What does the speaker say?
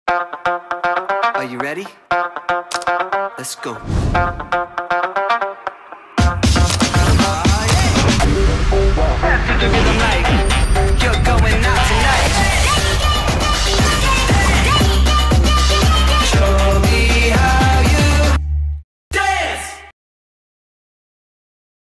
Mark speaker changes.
Speaker 1: Are you ready? Let's go. To the rhythm like